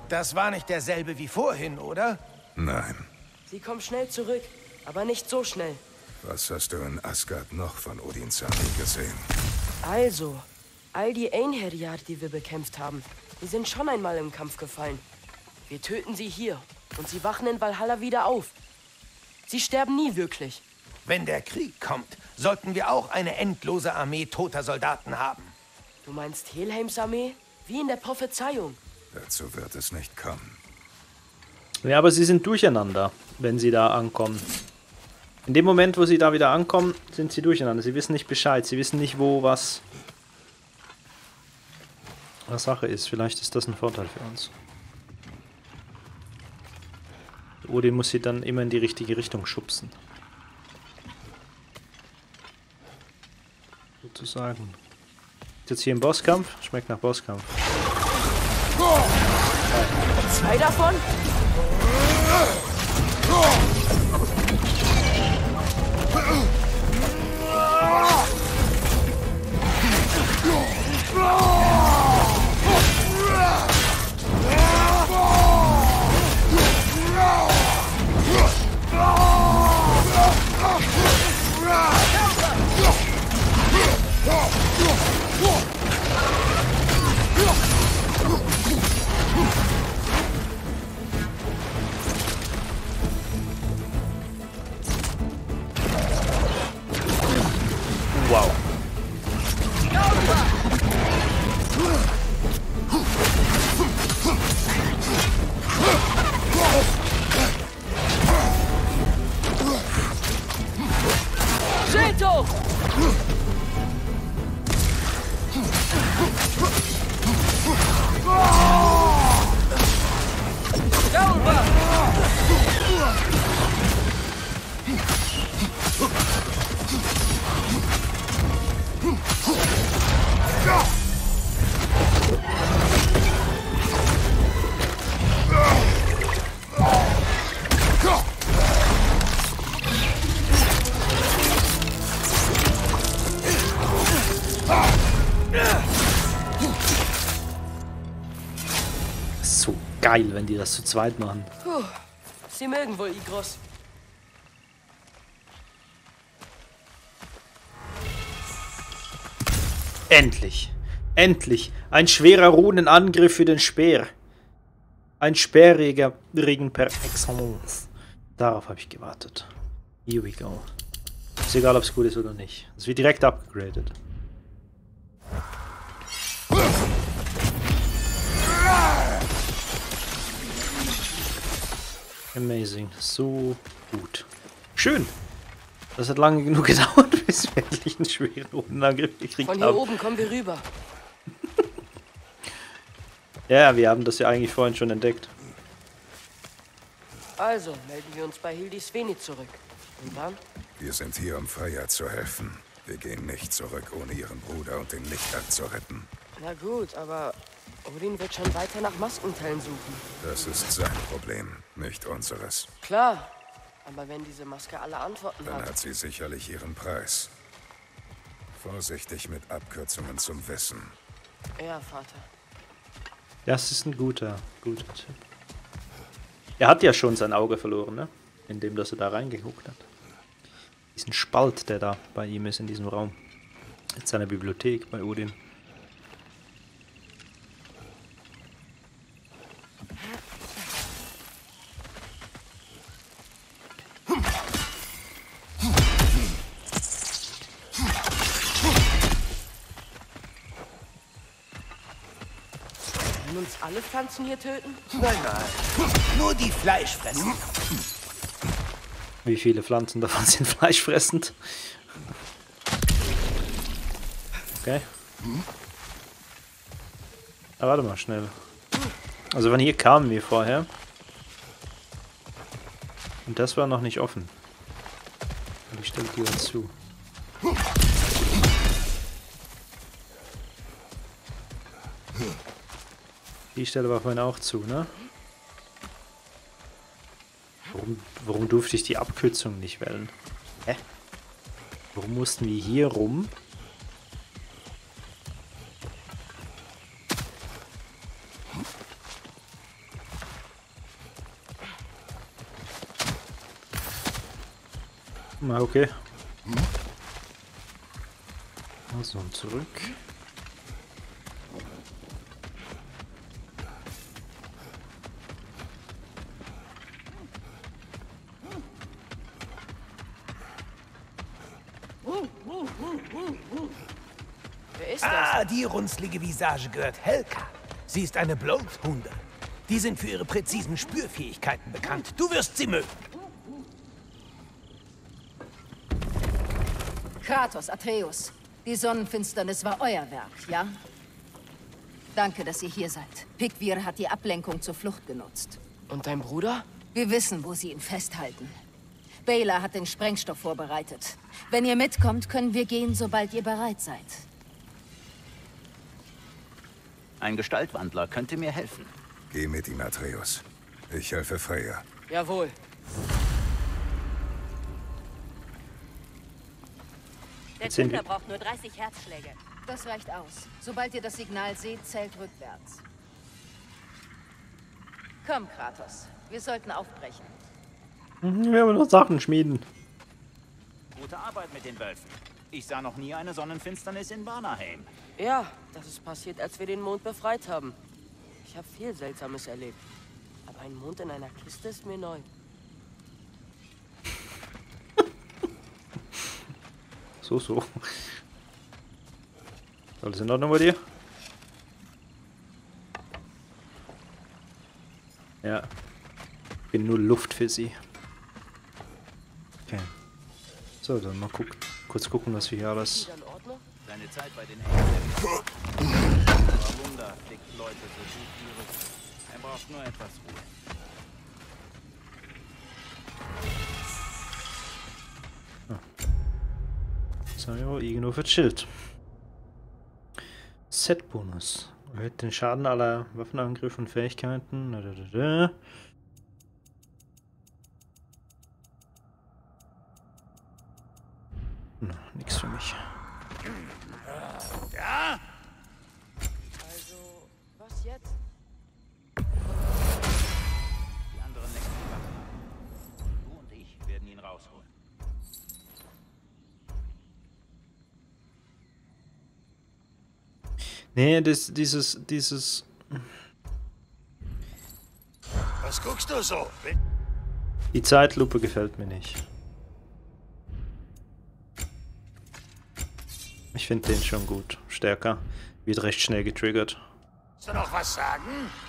Das war nicht derselbe wie vorhin, oder? Nein. Sie kommen schnell zurück, aber nicht so schnell. Was hast du in Asgard noch von Odins Armee gesehen? Also, all die Einherjar, die wir bekämpft haben, die sind schon einmal im Kampf gefallen. Wir töten sie hier und sie wachen in Valhalla wieder auf. Sie sterben nie wirklich. Wenn der Krieg kommt, sollten wir auch eine endlose Armee toter Soldaten haben. Du meinst Helheims Armee? Wie in der Prophezeiung. Dazu wird es nicht kommen. Ja, aber sie sind durcheinander, wenn sie da ankommen. In dem Moment, wo sie da wieder ankommen, sind sie durcheinander. Sie wissen nicht Bescheid. Sie wissen nicht, wo was, was Sache ist. Vielleicht ist das ein Vorteil für uns. Odin muss sie dann immer in die richtige Richtung schubsen. Sozusagen. Jetzt hier im Bosskampf. Schmeckt nach Bosskampf. Zwei davon? Wow. Schild hoch! So geil, wenn die das zu zweit machen. Puh, sie mögen wohl Igros. Endlich. Endlich. Ein schwerer Runenangriff für den Speer. Ein Speerjäger Regen per excellence. Darauf habe ich gewartet. Here we go. Ist egal, ob es gut ist oder nicht. Es wird direkt upgradet. Amazing. So gut. Schön. Das hat lange genug gedauert, bis wir endlich einen schweren Runenangriff gekriegt Von hier haben. oben kommen wir rüber. Ja, wir haben das ja eigentlich vorhin schon entdeckt. Also, melden wir uns bei Hildi Sveni zurück. Und dann? Wir sind hier, um Freya zu helfen. Wir gehen nicht zurück, ohne ihren Bruder und den Lichtart zu retten. Na gut, aber Odin wird schon weiter nach Maskenteilen suchen. Das ist sein Problem, nicht unseres. Klar, aber wenn diese Maske alle Antworten Dann hat... hat sie sicherlich ihren Preis. Vorsichtig mit Abkürzungen zum Wissen. Ja, Vater. Das ist ein guter, guter Tipp. Er hat ja schon sein Auge verloren, ne? Indem dass er da reingeguckt hat. Diesen Spalt, der da bei ihm ist in diesem Raum. In seiner Bibliothek bei Odin. Können uns alle Pflanzen hier töten? Nein, nein. Nur die Fleischfressen. Wie viele Pflanzen davon sind fleischfressend? Okay. Ah, warte mal schnell. Also von hier kamen wir vorher. Und das war noch nicht offen. Und ich stelle die uns zu. Die Stelle war vorhin auch zu, ne? Warum, warum durfte ich die Abkürzung nicht wählen? Hä? Warum mussten wir hier rum? Na, okay. Also zurück. Wer ist das? Ah, die runzlige Visage gehört Helka. Sie ist eine Bloodhunde. Die sind für ihre präzisen Spürfähigkeiten bekannt. Du wirst sie mögen. Kratos, Atreus. Die Sonnenfinsternis war euer Werk, ja? Danke, dass ihr hier seid. Pikvir hat die Ablenkung zur Flucht genutzt. Und dein Bruder? Wir wissen, wo sie ihn festhalten. Bela hat den Sprengstoff vorbereitet. Wenn ihr mitkommt, können wir gehen, sobald ihr bereit seid. Ein Gestaltwandler könnte mir helfen. Geh mit ihm, Atreus. Ich helfe Freya. Jawohl. Der Erzählen Tinder wir- braucht nur dreißig Herzschläge. Das reicht aus. Sobald ihr das Signal seht, zählt rückwärts. Komm, Kratos. Wir sollten aufbrechen. Mhm, wir haben noch Sachen schmieden. Gute Arbeit mit den Wölfen. Ich sah noch nie eine Sonnenfinsternis in Vanaheim. Ja, das ist passiert, als wir den Mond befreit haben. Ich habe viel Seltsames erlebt. Aber ein Mond in einer Kiste ist mir neu. So, so. Alles in Ordnung bei dir? Ja. Ich bin nur Luft für sie. Okay. So, dann mal gucken. Kurz gucken, was wir hier alles... Wieder in Ordnung? Seine Zeit bei den Engeln. Aber Wunder flickt Leute so gut wie Rücken. Er braucht nur etwas Ruhe. Das haben wir aber irgendwo verchillt. Set-Bonus. Erhöht den Schaden aller Waffenangriffe und Fähigkeiten. Da, da, da, da. Na, nix für mich. Ja? Also, was jetzt? Die anderen lenken die Waffen ab. Du und ich werden ihn rausholen. Nee, das, dieses, dieses... Was guckst du so? Die Zeitlupe gefällt mir nicht. Ich finde den schon gut. Stärker. Wird recht schnell getriggert. Willst du noch was sagen?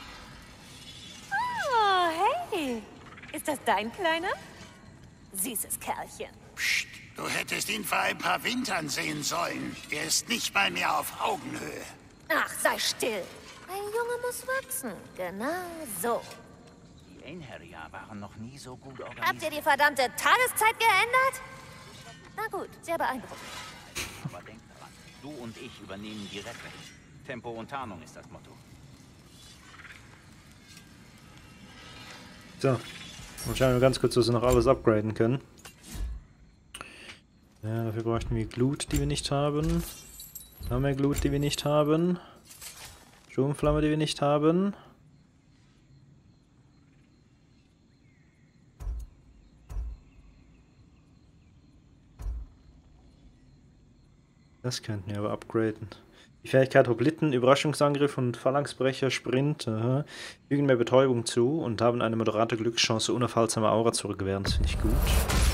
Oh, hey. Ist das dein Kleiner? Süßes Kerlchen. Psst, du hättest ihn vor ein paar Wintern sehen sollen. Er ist nicht mal mehr auf Augenhöhe. Ach, sei still. Ein Junge muss wachsen. Genau so. Die Einherjar waren noch nie so gut Habt ihr organisiert. die verdammte Tageszeit geändert? Na gut, sehr beeindruckend. Aber denk daran, du und ich übernehmen die Rettung. Tempo und Tarnung ist das Motto. So. Dann schauen wir ganz kurz, dass wir noch alles upgraden können. Ja, dafür bräuchten wir Glut, die wir nicht haben. Noch mehr Glut, die wir nicht haben. Sturmflamme, die wir nicht haben. Das könnten wir aber upgraden. Die Fähigkeit Hopliten, Überraschungsangriff und Phalanxbrecher, Sprint, aha, fügen mehr Betäubung zu und haben eine moderate Glückschance, unaufhaltsame Aura zu gewähren. Das finde ich gut.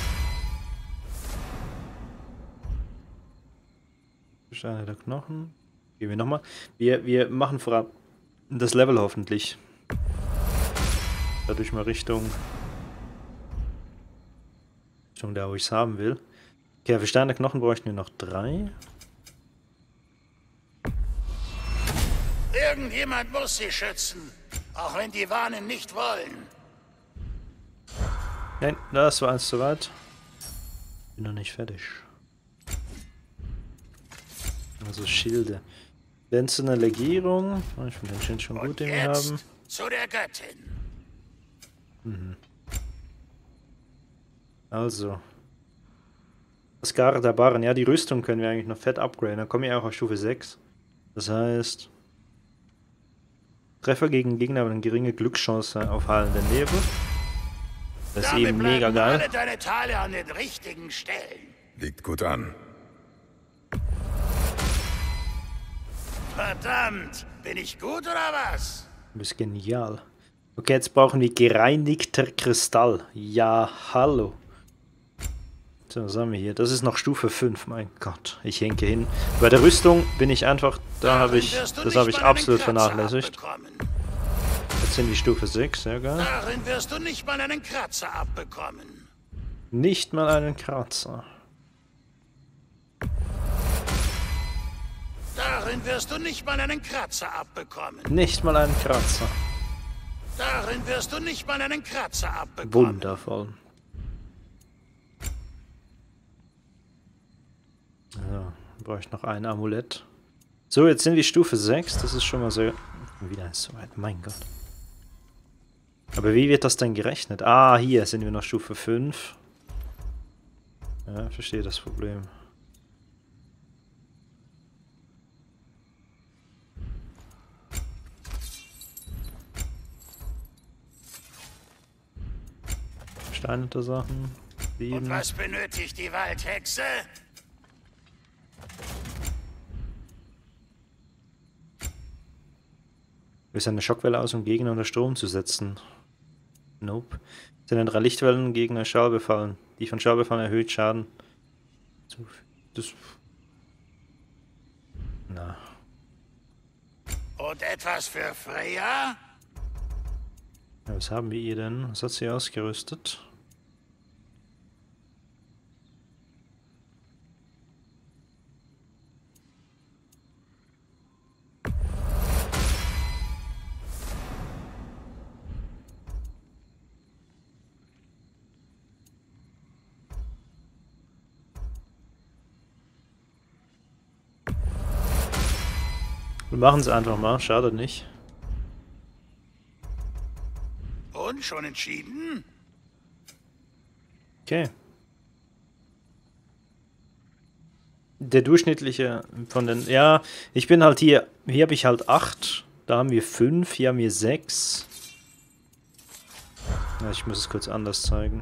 Steine der Knochen. Gehen wir nochmal. Wir, wir machen vorab das Level hoffentlich. Dadurch mal Richtung... Richtung da, wo ich es haben will. Okay, für Steine der Knochen bräuchten wir noch drei. Irgendjemand muss sie schützen, auch wenn die Wanen nicht wollen. Nein, das war eins zu weit. Bin noch nicht fertig. Also Schilde. Glänzende Legierung. Ich finde den Schild schon gut, Und den wir jetzt haben. zu der Göttin. Also. Skare der Barren. Ja, die Rüstung können wir eigentlich noch fett upgraden. Dann kommen wir auch auf Stufe sechs. Das heißt... Treffer gegen Gegner haben eine geringe Glückschance auf heilenden Nebel. Das ist Damit eben mega bleiben alle geil. deine Teile an den richtigen Stellen. Liegt gut an. Verdammt, bin ich gut oder was? Du bist genial. Okay, jetzt brauchen wir gereinigter Kristall. Ja, hallo. So, was haben wir hier? Das ist noch Stufe fünf, mein Gott. Ich henke hin. Bei der Rüstung bin ich einfach, da habe ich, das habe ich absolut vernachlässigt. Jetzt sind die Stufe sechs, sehr geil. Darin wirst du nicht mal einen Kratzer abbekommen. Nicht mal einen Kratzer. Darin wirst du nicht mal einen Kratzer abbekommen. Nicht mal einen Kratzer. Darin wirst du nicht mal einen Kratzer abbekommen. Wundervoll. So, brauche ich noch ein Amulett. So, jetzt sind wir Stufe sechs. Das ist schon mal sehr... Wieder ist soweit, mein Gott. Aber wie wird das denn gerechnet? Ah, hier sind wir noch Stufe fünf. Ja, verstehe das Problem. Versteinerte Sachen. Sieben. Und was benötigt die Waldhexe? Löst eine Schockwelle aus, um Gegner unter Strom zu setzen. Nope. Sind drei Lichtwellen Gegner Schall befallen. Die von Schall befallen erhöht Schaden. Das. Na. Und etwas für Freya? Ja, was haben wir ihr denn? Was hat sie ausgerüstet? Wir machen es einfach mal, schadet nicht. Und schon entschieden? Okay. Der durchschnittliche von den... Ja, ich bin halt hier... Hier habe ich halt acht. Da haben wir fünf. Hier haben wir sechs. Ja, ich muss es kurz anders zeigen.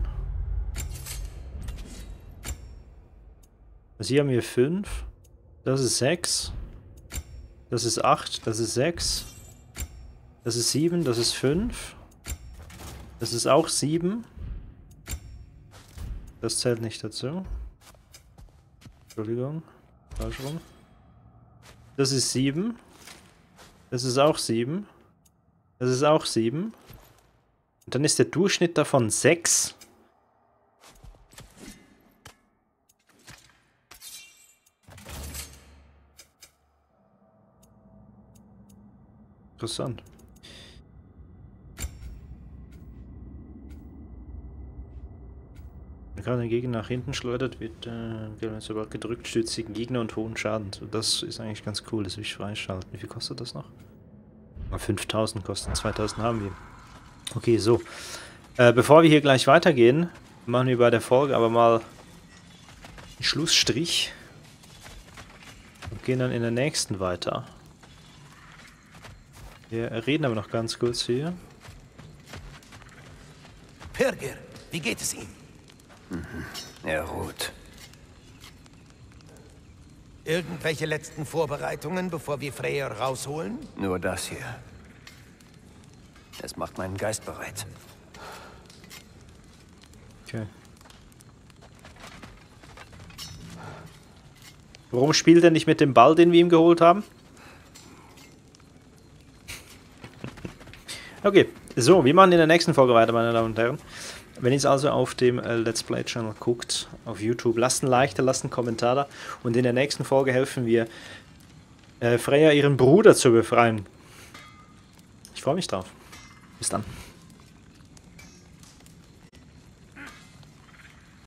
Also hier haben wir fünf. Das ist sechs. Das ist acht. Das ist sechs. Das ist sieben. Das ist fünf. Das ist auch sieben. Das zählt nicht dazu. Entschuldigung. Falsch rum. Das ist sieben. Das ist auch sieben. Das ist auch sieben. Und dann ist der Durchschnitt davon sechs. Interessant. Wenn gerade ein Gegner nach hinten schleudert, wird äh, sobald gedrückt, stützt den Gegner und hohen Schaden. So, das ist eigentlich ganz cool, das will ich freischalten. Wie viel kostet das noch? fünftausend kostet, zweitausend haben wir. Okay, so. Äh, bevor wir hier gleich weitergehen, machen wir bei der Folge aber mal einen Schlussstrich und gehen dann in der nächsten weiter. Wir reden aber noch ganz kurz hier. Pirger, wie geht es ihm? Mhm. Er ruht. Irgendwelche letzten Vorbereitungen, bevor wir Freya rausholen? Nur das hier. Es macht meinen Geist bereit. Okay. Warum spielt er nicht mit dem Ball, den wir ihm geholt haben? Okay, so, wir machen in der nächsten Folge weiter, meine Damen und Herren. Wenn ihr es also auf dem äh, Let's Play Channel guckt, auf YouTube, lasst ein Like da, lasst einen Kommentar da. Und in der nächsten Folge helfen wir äh, Freya, ihren Bruder zu befreien. Ich freue mich drauf. Bis dann.